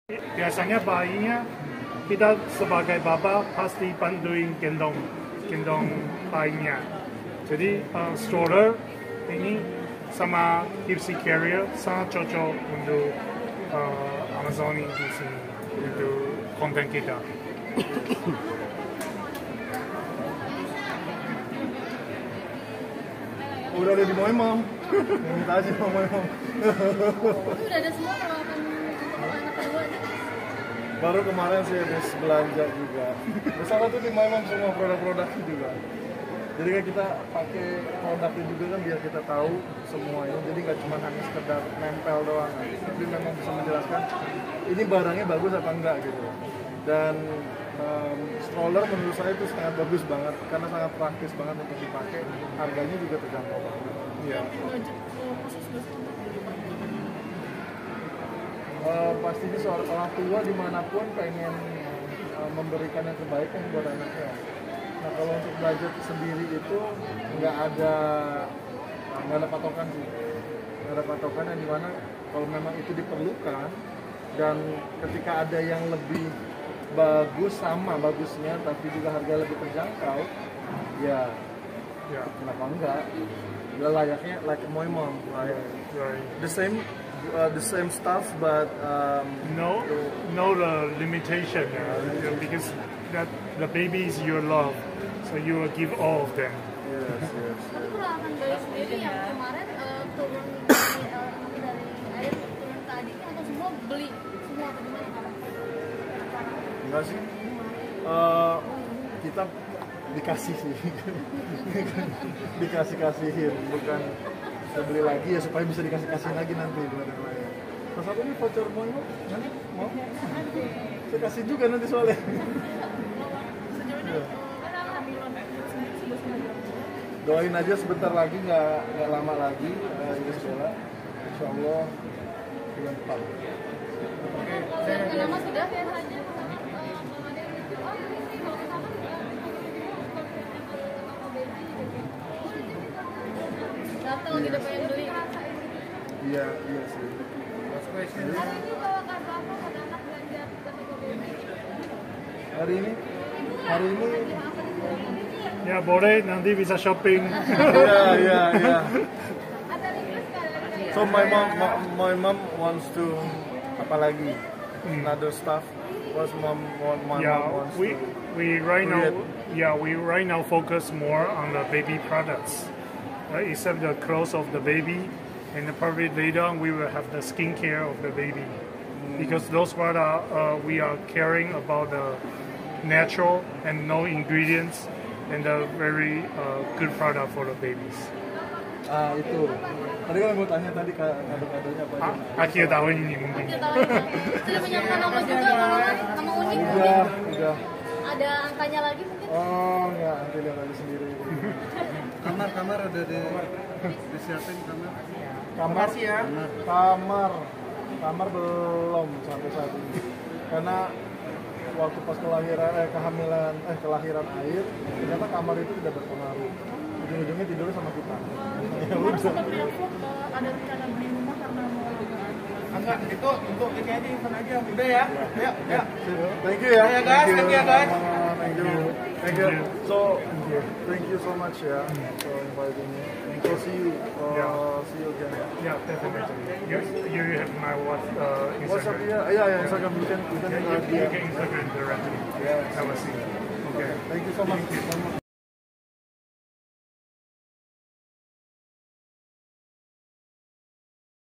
Biasanya bayinya kita sebagai bapak pasti bantuin gendong bayinya. Jadi stroller ini sama gypsy carrier sangat cocok untuk Amazoni di sini untuk konten kita. Udah ada di Moimam. Minta aja sama Moimam. Udah ada semua peralatan untuk anak kedua nih. Baru kemarin sih habis belanja juga. Bersama tuh di Moimam semua produk-produknya juga. Jadi kan kita pakai produknya juga kan biar kita tahu semuanya. Jadi nggak cuma hanya sekedar nempel doang, tapi memang bisa menjelaskan ini barangnya bagus apa enggak gitu. Dan stroller menurut saya itu sangat bagus banget karena sangat praktis banget untuk dipakai. Harganya juga terjangkau banget. Iya. Pastinya seorang orang tua dimanapun pengen memberikan yang terbaik kan buat anaknya. Nah kalau untuk budget sendiri itu nggak ada patokan sih, nggak ada patokan yang dimana kalau memang itu diperlukan dan ketika ada yang lebih bagus sama bagusnya tapi juga harga lebih terjangkau ya kenapa enggak, udah layaknya like a Moimam, like the same stuff but no the limitation because that the baby is your love, so you will give all of them. yes. Tapi peralatan bayi sendiri yang kemarin turun dari air turun ke adiknya atau semua beli semua atau gimana kan? Enggak sih, kita dikasih sih dikasihin, bukan kita beli lagi ya supaya bisa dikasih lagi nanti buat yang lain. Salah satu ini voucher Moimam nanti mau saya kasih juga nanti soalnya. Ya. Doain aja sebentar lagi, nggak lama lagi Bella, insya Allah bulan depan. Nama sudah ya saja. Datang kita pengen beli. Iya sih. Hari ini Ya boleh, nanti bisa shopping. iya. So my mom wants to apa lagi? Another stuff. What's my mom wants to? We right now focus more on the baby products, right? Except the clothes of the baby, and probably later on we will have the skincare of the baby, because those products we are caring about the natural and no ingredients, and a very good product for the babies. Itu. Tadi kan mau tanya tadi kado-kadonya apa aja? Akhir tahun ini mungkin. Akhir tahun ini. Sudah menyiapkan nama juga, nama unik. Udah. Ada angkanya lagi mungkin? Oh enggak, nanti lihat aja sendiri. Kamar udah disiapin kamar. Kamar sih ya. Kamar belum sampai saat ini. Karena waktu pas kelahiran Air, ternyata kamar itu tidak berpengaruh. Ujung-ujungnya tidurnya sama kita. Ya udah. Ada rencana beli rumah karena mau lebaran. Enggak, itu untuk ini aja event aja. Udah ya. Ya. Thank you ya. Ya guys, thank you guys. Thank you. So, thank you so much ya for inviting me. So see you again. Yeah, definitely. You have my Instagram. WhatsApp ya, Instagram you can You can Instagram directly. Yeah. I will see. Okay. Thank you so much.